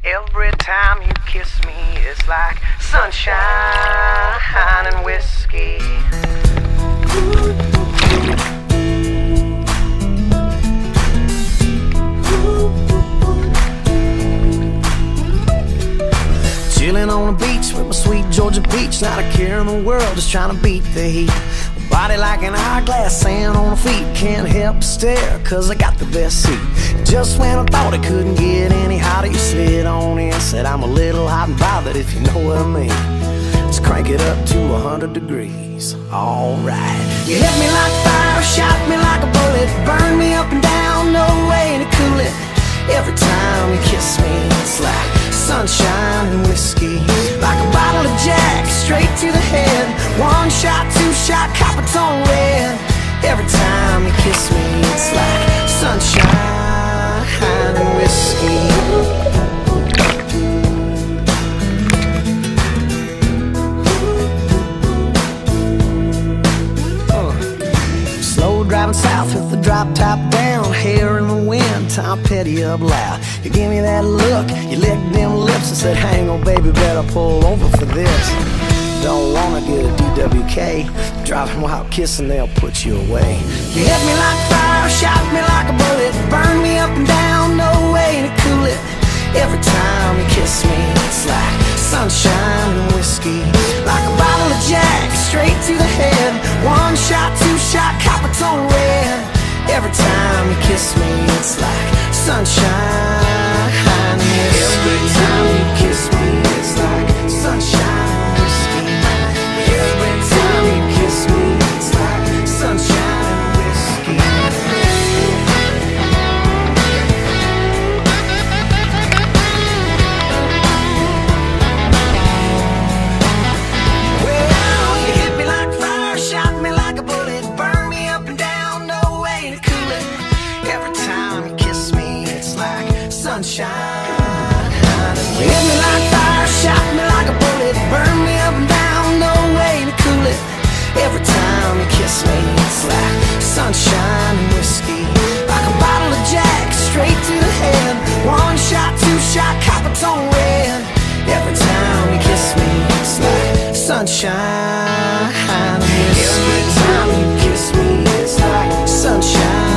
Every time you kiss me, it's like sunshine and whiskey. Chilling on the beach with my sweet Georgia peach, not a care in the world, just trying to beat the heat. Body like an hourglass, sand on the feet, can't help but stare, cause I got the best seat. Just when I thought it couldn't get any hotter, you slid on in, said I'm a little hot and bothered, if you know what I mean. Let's crank it up to 100 degrees, alright. You hit me like fire, shot me like a bullet, burn me up and down, no way to cool it. Every time you kiss me, it's like sunshine and whiskey. Like a bottle of Jack, straight to the head. One shot, two shot, copper tone red. Every time you kiss me, it's like sunshine and whiskey. Driving south with the drop top down, hair in the wind, Tom Petty up loud. You give me that look, you licked them lips and said, hang on baby, better pull over for this. Don't wanna get a DWK, driving while kissing, they'll put you away. You hit me like fire, shot me like a bullet, burn me up and down, no way to cool it. Every time you kiss me, it's like sunshine and whiskey. Like a bottle of Jack, straight to the head. One shot, two shot, copper tone red. Every time you kiss me, it's like sunshine and whiskey. Every time you kiss me, it's like sunshine and whiskey. Every time you kiss me, it's like sunshine and whiskey. Sunshine. You hit me like fire, shot me like a bullet, burn me up and down, no way to cool it. Every time you kiss me, it's like sunshine and whiskey. Like a bottle of Jack, straight to the head. One shot, two shot, copper tone red. Every time you kiss me, it's like sunshine and whiskey. Every time you kiss me, it's like sunshine.